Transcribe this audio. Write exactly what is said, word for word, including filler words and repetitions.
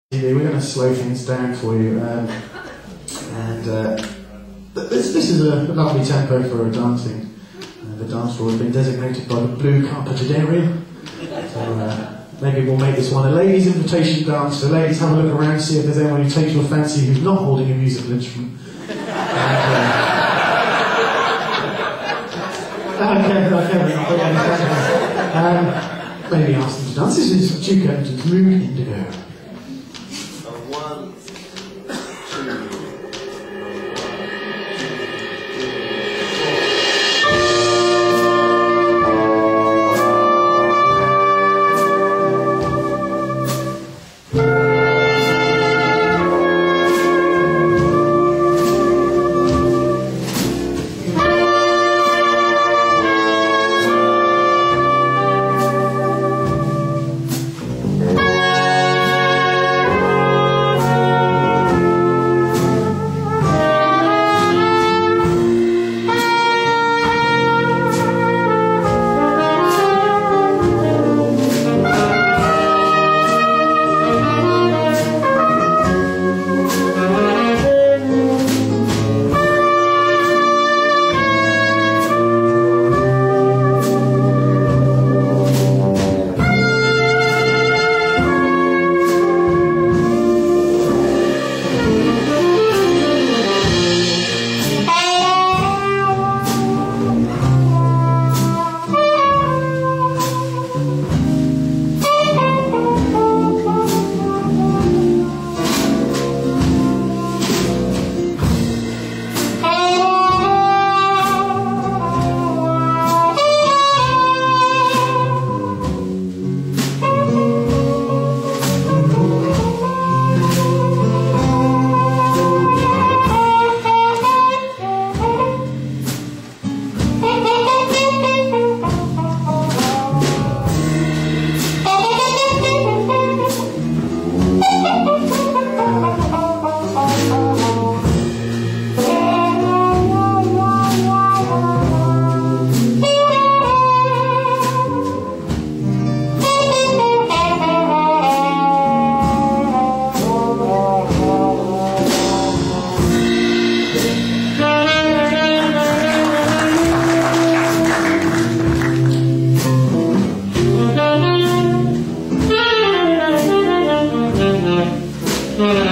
We're going to slow things down for you, um, and uh, this, this is a lovely tempo for a dancing. Uh, the dance floor has been designated by the blue carpeted area, so uh, maybe we'll make this one a ladies' invitation dance. So ladies, have a look around, see if there's anyone who takes your fancy who's not holding a musical instrument. And, uh, okay, okay, um, maybe ask them to dance. This is Duke Ellington's Mood Indigo. Mm-hmm.